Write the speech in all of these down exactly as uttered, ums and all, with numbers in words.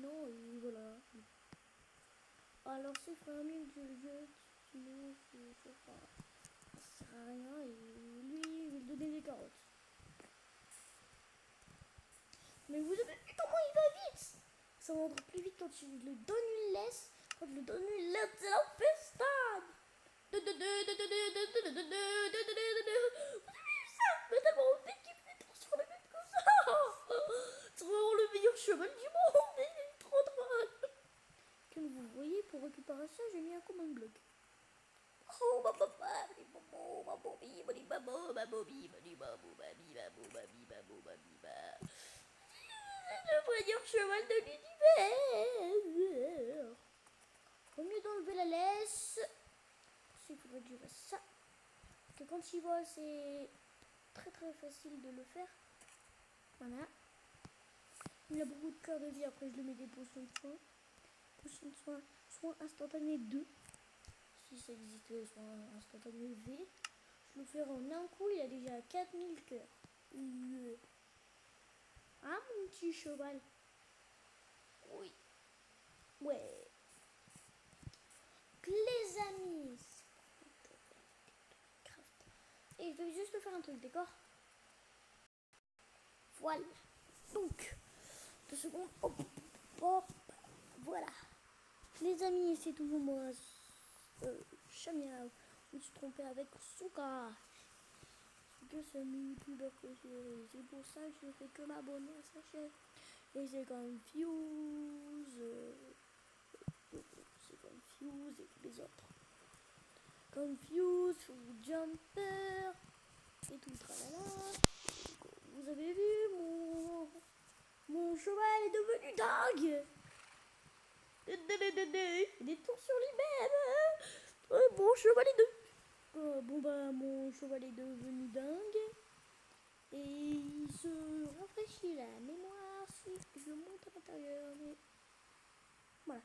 maintenant et voilà. Alors c'est frère mieux que je le jette, sinon ça sert à rien et lui je vais lui donner des carottes. Mais vous avez vu comment il va vite? Ça va encore plus vite quand je lui donne une laisse, quand je lui donne une laisse, c'est la festade. Vous avez vu ça? Mais tellement vite qu'il fait trop sur la tête comme ça. C'est vraiment le meilleur cheval du monde, il est trop drôle. Comme vous voyez, pour récupérer ça, j'ai mis un command bloc. Oh ma papa, ma bobby, ma babo, ma bobby, ma babo, ma babo, ma babo, ma babo. Le meilleur cheval de l'univers. Au mieux d'enlever la laisse, il faudrait que je fasse ça. Parce que quand il vole, c'est très très facile de le faire. Voilà. Il a beaucoup de cœur de vie. Après, je lui mets des potions de soin. Potions de soin, soin instantané deux. Si ça existait, soin instantané V. Je le ferai en un coup. Il a déjà quatre mille cœurs. Euh. Ah, mon petit cheval. Oui. Ouais. Les amis. Et je vais juste faire un truc, d'accord? Voilà. Donc, deux secondes. Hop, hop. Voilà. Les amis, c'est toujours moi. Euh, Chamia. Je me suis trompé avec Souka. Souka, c'est mon youtubeur préféré. C'est pour ça que je ne fais que m'abonner à sa chaîne. Et c'est Confuse. Euh, c'est Confuse et tous les autres. Confuse, Jumper. Et tout tralala. Vous avez vu, mon, mon cheval est devenu dingue. Des tours sur lui-même. Euh, mon cheval est de... Euh, bon bah mon cheval est devenu dingue. Et il se rafraîchit la mémoire si je le monte à l'intérieur. Mais voilà.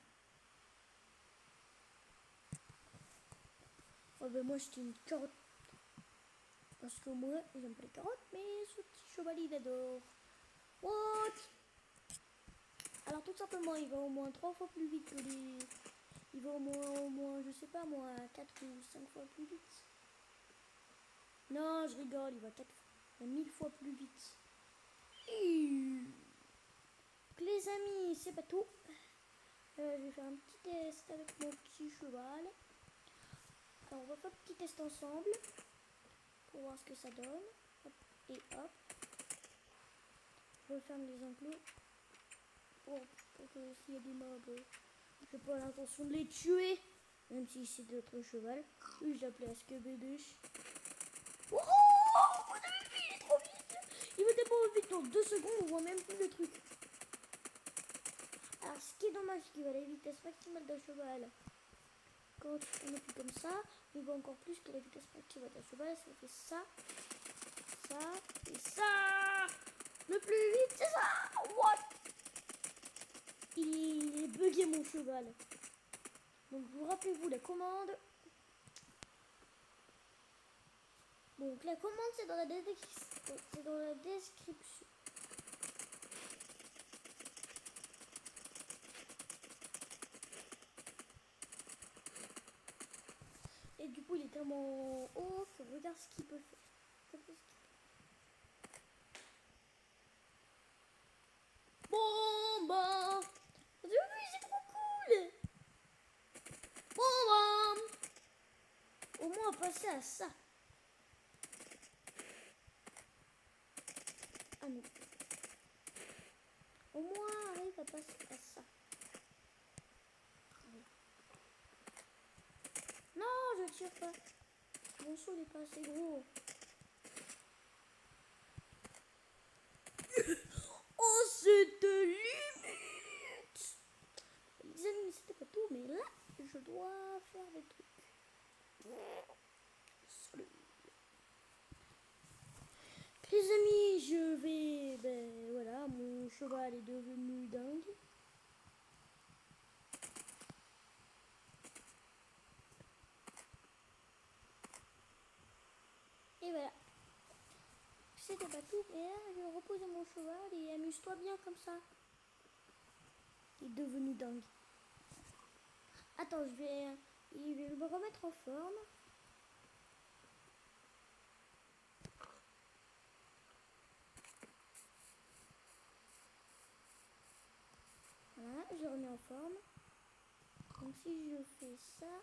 Oh bah moi j'étais une carotte. Parce que moi j'aime pas les carottes, mais ce petit cheval il adore. What? Alors tout simplement il va au moins trois fois plus vite que les... Il va au moins, au moins, je sais pas moi, quatre ou cinq fois plus vite. Non, je rigole, il va quatre fois, mille fois plus vite. Et... Les amis, c'est pas tout. Euh, je vais faire un petit test avec mon petit cheval. Alors on va faire un petit test ensemble. Pour voir voir ce que ça donne. Hop, et hop. Je referme les enclos. Pour, pour que s'il y a des mobs, j'ai pas l'intention de les tuer. Même si c'est d'autres cheval. Oui, je l'appelais Askebedush. Oh, vous avez vu, il est trop vite. Il va tellement vite, dans deux secondes, on voit même plus le truc. Alors, ce qui est dommage, c'est qu'il va à la vitesse maximale d'un cheval. Quand on appuie comme ça, on voit encore plus que la vitesse maximale d'un cheval. Ça fait ça, ça et ça. Le plus vite, c'est ça. What? Il est bugué, mon cheval. Donc, vous rappelez-vous la commande. Donc, la commande, c'est dans la description. C'est dans la description. Et du coup, il est tellement haut que regarde ce qu'il peut faire. Regarde ce qu'il peut. Bon, bah. Vous avez vu, c'est trop cool. Bon, bah. Au moins, passer à ça. Ah non. Au moins, arrive à passer à ça. Non, je tire pas. Mon saut n'est pas assez gros. Oh, cette limite! Les amis, c'était pas tout, mais là, je dois faire des trucs. Salut. Les amis, je vais... Ben voilà, mon cheval est devenu dingue. Et voilà. C'était pas tout, mais là, je vais reposer mon cheval et amuse-toi bien comme ça. Il est devenu dingue. Attends, je vais, je vais me remettre en forme. Voilà, je remets en forme. Donc si je fais ça,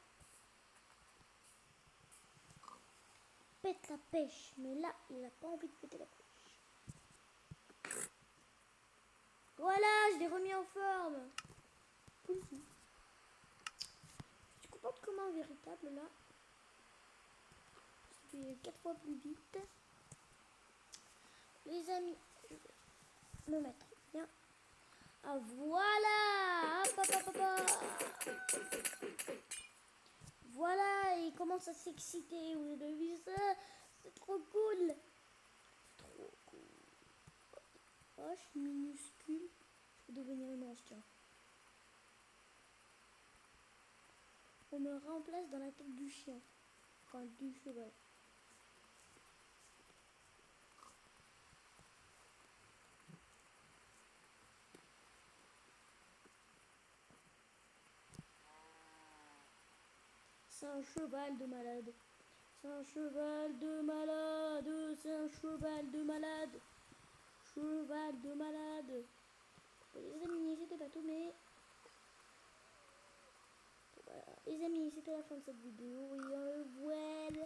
pète la pêche. Mais là, il n'a pas envie de péter la pêche. Voilà, je l'ai remis en forme. Je suis contente comme un véritable là. Je fais quatre fois plus vite. Les amis, je vais me mettre bien. Ah voilà, hop, hop, hop, hop. Voilà, il commence à s'exciter. Vous avez vu ça? C'est trop cool. C'est trop cool. Oh, je suis minuscule. Je vais devenir immense, tiens. On me remplace dans la tête du chien. Enfin, du cheval. C'est un cheval de malade. C'est un cheval de malade. C'est un cheval de malade. Cheval de malade. Les amis, c'était pas tout, mais... Voilà. Les amis, c'était la fin de cette vidéo. Et euh, voilà.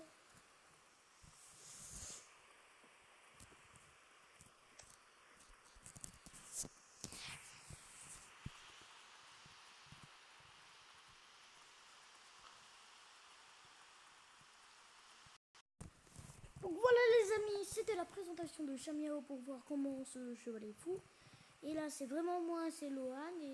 Donc voilà les amis, c'était la présentation de Chamiao pour voir comment ce cheval est fou. Et là c'est vraiment moi, c'est Lohan.